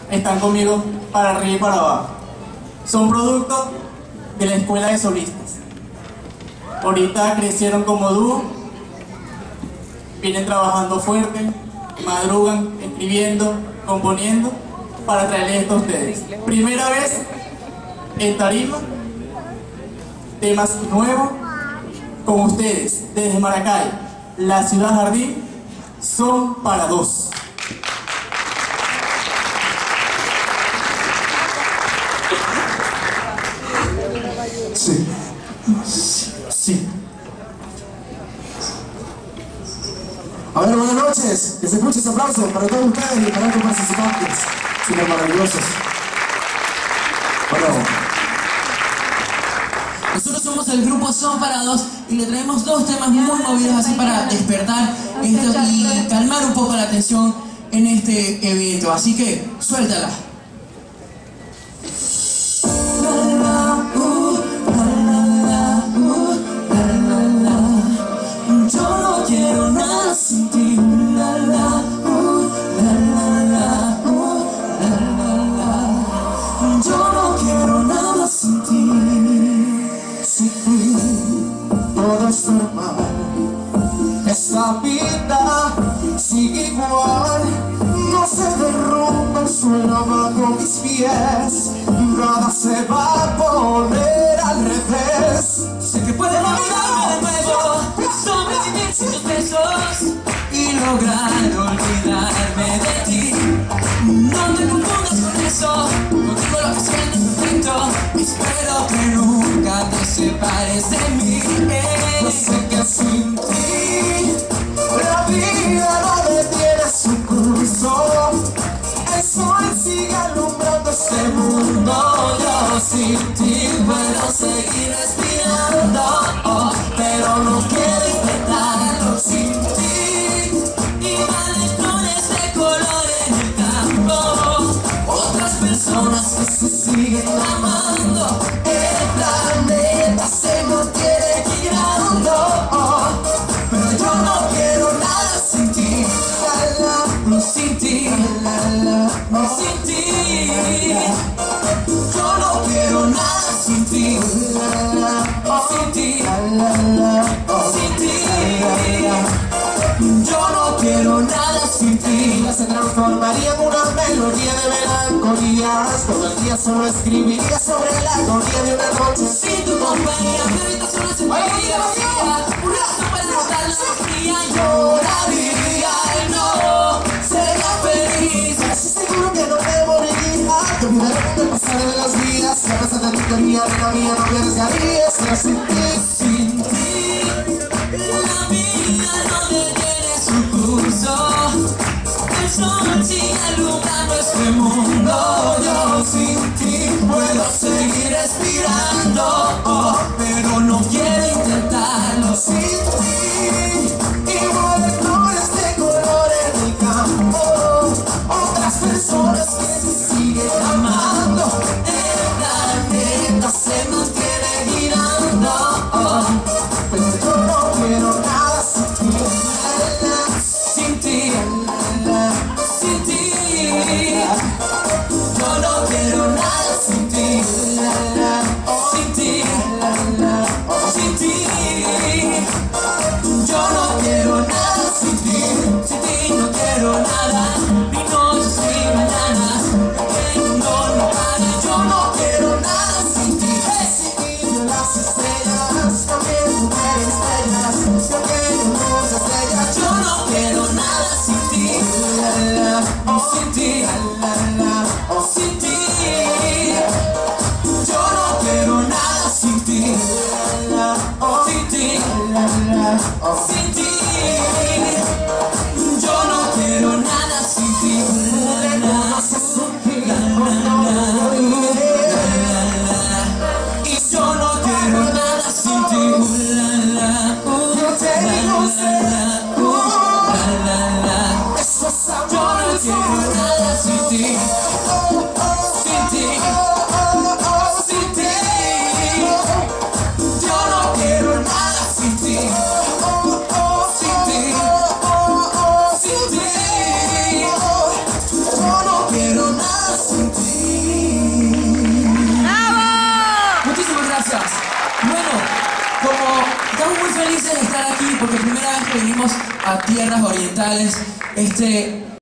están conmigo para arriba y para abajo. Son producto de la escuela de solistas. Ahorita crecieron como dúo, vienen trabajando fuerte, madrugan, escribiendo, componiendo, para traerles esto a ustedes. Primera vez en tarima, temas nuevos con ustedes, desde Maracay, la ciudad jardín, Son para Dos. Sí. Sí. A ver, buenas noches. Que se escuche ese aplauso para todos ustedes y para los participantes. Súper maravillosos. Bueno. Nosotros somos el grupo Son para Dos y le traemos dos temas muy movidos así para despertar y calmar un poco la tensión en este evento. Así que, suéltala. Yo no quiero nada sin ti. Yo no quiero nada sin ti. Sin ti todo es normal. Esta vida sigue igual. No se derrumba el suelo bajo mis pies. Nada se va a poner al revés. Sé que puedo olvidarme de nuevo, sobrevivir sin tus besos y lograr olvidarme de ti. No te confundas con eso, contigo lo que siento es perfecto. Espero que nunca te separes de mí. Yo sé que sin ti la vida no detiene su curso. El sol sigue alumbrando este mundo. Yo sin ti puedo seguir respirando, pero no quiero intentarlo sin ti. Y valen flores de color en el campo, otras personas Que se siguen amando. el planeta se mantiene girando, pero yo no quiero nada sin ti. Sin ti, sin ti, Yo no quiero nada sin ti. sin ti, sin ti. Yo no quiero nada sin ti. Se transformaría en una melodía de melancolías. Todo el día solo escribiría sobre la agonía de una noche Sin tu compañía, mi habitación no se sentiría vacía. Un lazo para matar la fría. lloraría y no sería feliz. Casi seguro que no me moriría. Te olvidaré del pasado de las vidas. Si a pesar de tu teoría de la mía no me arriesgaría. Ser sin ti. Sin ti, la vida no detiene su curso. El sol sigue alumbrando este mundo. Yo sin ti Puedo seguir respirando, pero no quiero intentarlo. sin ti. Igual de flores de color en el campo. Otras personas que se siguen amando. El planeta se mantiene girando, Como estamos muy felices de estar aquí porque primera vez que venimos a tierras orientales,